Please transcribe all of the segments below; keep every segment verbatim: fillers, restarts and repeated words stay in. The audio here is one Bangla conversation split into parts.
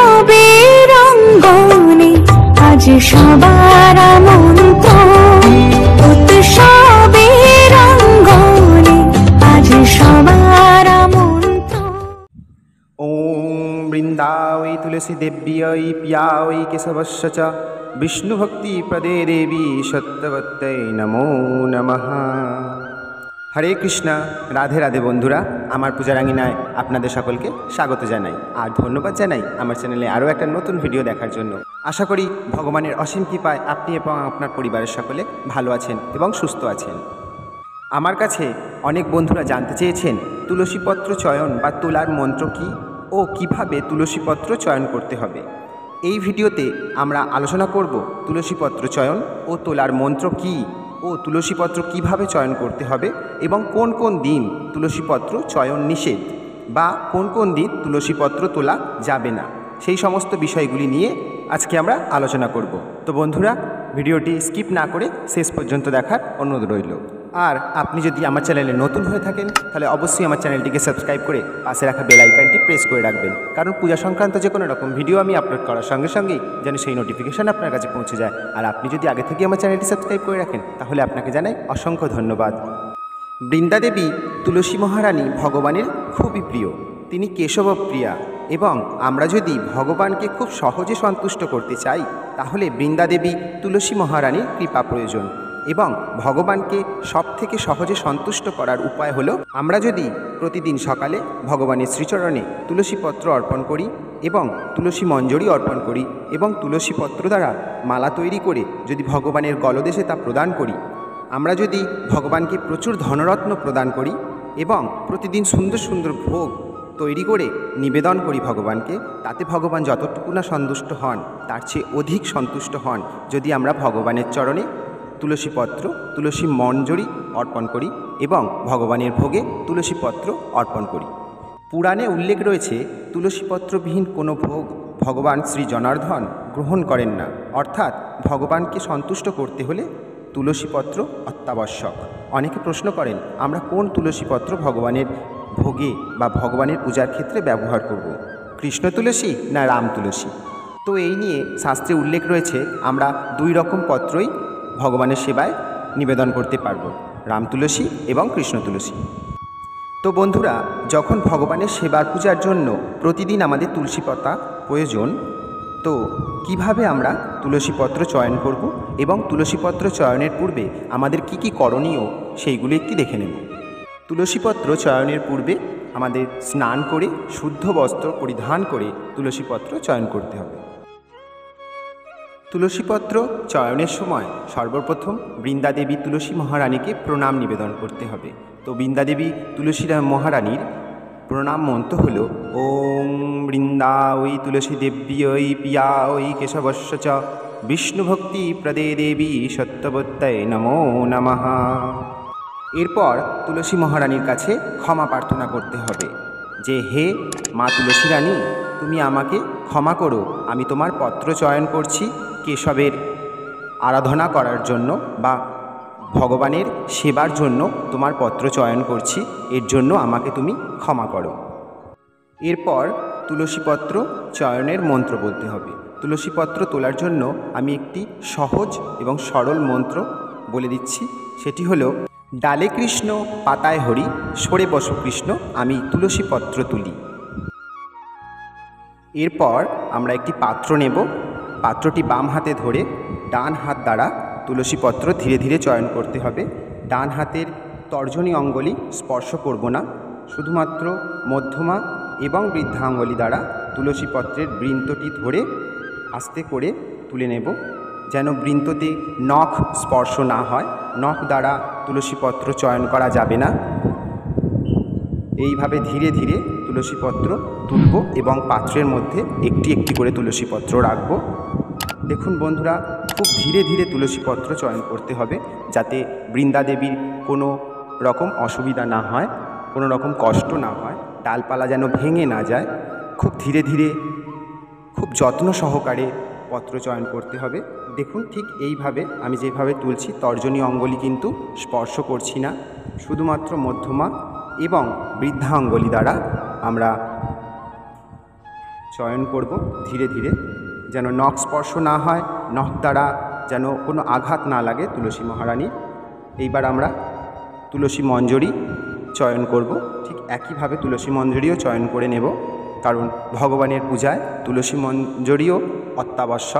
উৎসবের অঙ্গনে আজ সবার আমন্ত্রণ। উৎসবের অঙ্গনে আজ সবার আমন্ত্রণ। ওম বৃন্দাবৈ তুলসী দেব্যৈ প্রিয়াयै কেশবস্য চ বিষ্ণুভক্তি প্রদে দেবী সত্যবত্যৈ নমো নমঃ। হরে কৃষ্ণা, রাধে রাধে বন্ধুরা, আমার পূজারাঙ্গিনায় আপনাদের সকলকে স্বাগত জানাই আর ধন্যবাদ জানাই আমার চ্যানেলে আরও একটা নতুন ভিডিও দেখার জন্য। আশা করি ভগবানের অসীম কৃপায় আপনি এবং আপনার পরিবারের সকলে ভালো আছেন এবং সুস্থ আছেন। আমার কাছে অনেক বন্ধুরা জানতে চেয়েছেন তুলসীপত্র চয়ন বা তোলার মন্ত্র কী ও কিভাবে তুলসীপত্র চয়ন করতে হবে। এই ভিডিওতে আমরা আলোচনা করব তুলসীপত্র চয়ন ও তোলার মন্ত্র কী ও তুলসীপত্র কিভাবে চয়ন করতে হবে এবং কোন কোন দিন তুলসীপত্র চয়ন নিষেধ বা কোন কোন দিন তুলসীপত্র তোলা যাবে না, সেই সমস্ত বিষয়গুলি নিয়ে আজকে আমরা আলোচনা করব। তো বন্ধুরা, ভিডিওটি স্কিপ না করে শেষ পর্যন্ত দেখার অনুরোধ রইল। আর আপনি যদি আমার চ্যানেলে নতুন হয়ে থাকেন তাহলে অবশ্যই আমার চ্যানেলটিকে সাবস্ক্রাইব করে পাশে রাখা বেল আইকনটি প্রেস করে রাখবেন, কারণ পূজা সংক্রান্ত যে কোনো রকম ভিডিও আমি আপলোড করার সঙ্গে সঙ্গেই যেন সেই নোটিফিকেশান আপনার কাছে পৌঁছে যায়। আর আপনি যদি আগে থেকে আমার চ্যানেলটি সাবস্ক্রাইব করে রাখেন তাহলে আপনাকে জানাই অসংখ্য ধন্যবাদ। বৃন্দাদেবী তুলসী মহারানী ভগবানের খুবই প্রিয়, তিনি কেশবপ্রিয়া এবং আমরা যদি ভগবানকে খুব সহজে সন্তুষ্ট করতে চাই তাহলে বৃন্দাদেবী তুলসী মহারানীর কৃপা প্রয়োজন। এবং ভগবানকে সব থেকে সহজে সন্তুষ্ট করার উপায় হলো আমরা যদি প্রতিদিন সকালে ভগবানের শ্রীচরণে তুলসীপত্র অর্পণ করি এবং তুলসী মঞ্জরি অর্পণ করি এবং তুলসীপত্র দ্বারা মালা তৈরি করে যদি ভগবানের গলদেশে তা প্রদান করি, আমরা যদি ভগবানকে প্রচুর ধনরত্ন প্রদান করি এবং প্রতিদিন সুন্দর সুন্দর ভোগ তৈরি করে নিবেদন করি ভগবানকে, তাতে ভগবান যতটুকু না সন্তুষ্ট হন তার চেয়ে অধিক সন্তুষ্ট হন যদি আমরা ভগবানের চরণে তুলসীপত্র তুলসী মঞ্জরি অর্পণ করি এবং ভগবানের ভোগে তুলসীপত্র অর্পণ করি। পুরাণে উল্লেখ রয়েছে তুলসীপত্রবিহীন কোনো ভোগ ভগবান শ্রী জনার্দন গ্রহণ করেন না, অর্থাৎ ভগবানকে সন্তুষ্ট করতে হলে তুলসীপত্র অত্যাবশ্যক। অনেকে প্রশ্ন করেন আমরা কোন তুলসীপত্র ভগবানের ভোগে বা ভগবানের পূজার ক্ষেত্রে ব্যবহার করব, কৃষ্ণ তুলসী না রাম তুলসী? তো এই নিয়ে শাস্ত্রে উল্লেখ রয়েছে আমরা দুই রকম পত্রই ভগবানের সেবায় নিবেদন করতে পারব, রাম তুলসী এবং কৃষ্ণ তুলসী। তো বন্ধুরা, যখন ভগবানের সেবার পূজার জন্য প্রতিদিন আমাদের তুলসী পাতা প্রয়োজন, তো কিভাবে আমরা তুলসীপত্র চয়ন করব এবং তুলসীপত্র চয়নের পূর্বে আমাদের কি কি করণীয় সেইগুলো একটি দেখে নেব। তুলসীপত্র চয়নের পূর্বে আমাদের স্নান করে শুদ্ধ বস্ত্র পরিধান করে তুলসীপত্র চয়ন করতে হবে। তুলসীপত্র চয়নের সময় সর্বপ্রথম বৃন্দাদেবী তুলসী মহারানীকে প্রণাম নিবেদন করতে হবে। তো বৃন্দাদেবী তুলসী মহারানীর প্রণাম মন্ত্র হল ওম বৃন্দাবৈ তুলসী দেব্যৈ প্রিয়াयै কেশবস্য চ বিষ্ণুভক্তি প্রদে দেবী সত্যবত্যৈ নমো নমঃ। এরপর তুলসী মহারানীর কাছে ক্ষমা প্রার্থনা করতে হবে যে হে মা তুলসী রানী, তুমি আমাকে ক্ষমা করো, আমি তোমার পত্র চয়ন করছি কেশবের আরাধনা করার জন্য বা ভগবানের সেবার জন্য তোমার পত্র চয়ন করছি, এর জন্য আমাকে তুমি ক্ষমা করো। এরপর তুলসীপত্র চয়নের মন্ত্র বলতে হবে। তুলসীপত্র তোলার জন্য আমি একটি সহজ এবং সরল মন্ত্র বলে দিচ্ছি, সেটি হলো ডালে কৃষ্ণ পাতায় হরি সরে বসো কৃষ্ণ আমি তুলসীপত্র তুলি। এরপর আমরা একটি পাত্র নেব, পাত্রটি বাম হাতে ধরে ডান হাত দ্বারা তুলসীপত্র ধীরে ধীরে চয়ন করতে হবে। ডান হাতের তর্জনী অঙ্গুলি স্পর্শ করব না, শুধুমাত্র মধ্যমা এবং বৃদ্ধাঙ্গুলি দ্বারা তুলসীপত্রের বৃন্তটি ধরে আস্তে করে তুলে নেব, যেন বৃন্ততে নখ স্পর্শ না হয়। নখ দ্বারা তুলসীপত্র চয়ন করা যাবে না। এইভাবে ধীরে ধীরে তুলসীপত্র তুলব এবং পাত্রের মধ্যে একটি একটি করে তুলসীপত্র রাখব। দেখুন বন্ধুরা, খুব ধীরে ধীরে তুলসীপত্র চয়ন করতে হবে যাতে বৃন্দাদেবীর কোনো রকম অসুবিধা না হয়, কোনো রকম কষ্ট না হয়, ডালপালা যেন ভেঙে না যায়। খুব ধীরে ধীরে খুব যত্ন সহকারে পত্র চয়ন করতে হবে। দেখুন ঠিক এইভাবে আমি যেভাবে তুলছি তর্জনী অঙ্গুলি কিন্তু স্পর্শ করছি না, শুধুমাত্র মধ্যমা এবং বৃদ্ধা অঙ্গুলি দ্বারা আমরা চয়ন করব ধীরে ধীরে, যেন নখ স্পর্শ না হয়, নখ দ্বারা যেন কোনো আঘাত না লাগে তুলসী মহারানীর। এইবার আমরা তুলসী মঞ্জরি চয়ন করব। ঠিক একইভাবে তুলসী মঞ্জরিও চয়ন করে নেব, কারণ ভগবানের পূজায় তুলসী মঞ্জরিও অত্যাবশ্যক।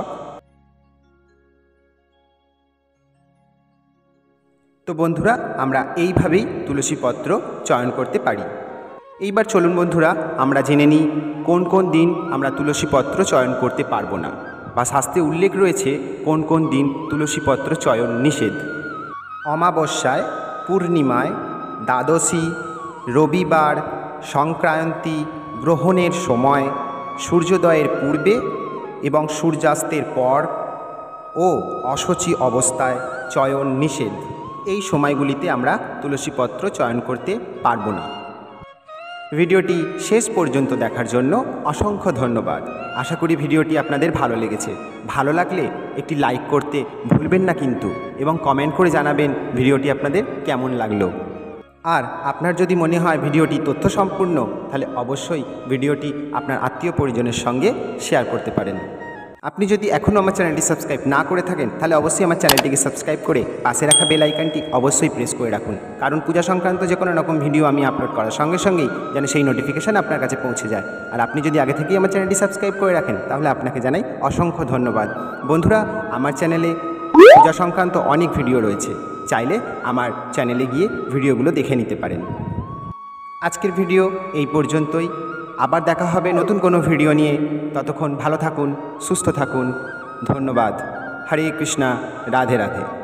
তো বন্ধুরা, আমরা এইভাবেই তুলসী পত্র চয়ন করতে পারি। এইবার চলুন বন্ধুরা, আমরা জেনে নিই কোন কোন দিন আমরা তুলসী পত্র চয়ন করতে পারবো না, বা শাস্ত্রে উল্লেখ রয়েছে কোন কোন দিন তুলসী পত্র চয়ন নিষেধ। অমাবস্যায়, পূর্ণিমায়, দ্বাদশী, রবিবার, সংক্রান্তি, গ্রহণের সময়, সূর্যোদয়ের পূর্বে এবং সূর্যাস্তের পর ও অশুচি অবস্থায় চয়ন নিষেধ। এই সময়গুলিতে আমরা তুলসী পত্র চয়ন করতে পারবো না। ভিডিওটি শেষ পর্যন্ত দেখার জন্য অসংখ্য ধন্যবাদ। আশা করি ভিডিওটি আপনাদের ভালো লেগেছে। ভালো লাগলে একটি লাইক করতে ভুলবেন না কিন্তু, এবং কমেন্ট করে জানাবেন ভিডিওটি আপনাদের কেমন লাগলো। আর আপনার যদি মনে হয় ভিডিওটি তথ্য সম্পূর্ণ, তাহলে অবশ্যই ভিডিওটি আপনার আত্মীয় পরিজনের সঙ্গে শেয়ার করতে পারেন। আপনি যদি এখনও আমার চ্যানেলটি সাবস্ক্রাইব না করে থাকেন, তাহলে অবশ্যই আমার চ্যানেলটিকে সাবস্ক্রাইব করে পাশে রাখা বেল আইকনটি অবশ্যই প্রেস করে রাখুন, কারণ পূজা সংক্রান্ত যে কোনো রকম ভিডিও আমি আপলোড করার সঙ্গে সঙ্গেই যেন সেই নোটিফিকেশান আপনার কাছে পৌঁছে যায়। আর আপনি যদি আগে থেকেই আমার চ্যানেলটি সাবস্ক্রাইব করে রাখেন, তাহলে আপনাকে জানাই অসংখ্য ধন্যবাদ। বন্ধুরা, আমার চ্যানেলে পূজা সংক্রান্ত অনেক ভিডিও রয়েছে, চাইলে আমার চ্যানেলে গিয়ে ভিডিওগুলো দেখে নিতে পারেন। আজকের ভিডিও এই পর্যন্তই। আবার দেখা হবে নতুন কোনো ভিডিও নিয়ে। ততক্ষণ ভালো থাকুন, সুস্থ থাকুন। ধন্যবাদ। হরে কৃষ্ণা, রাধে রাধে।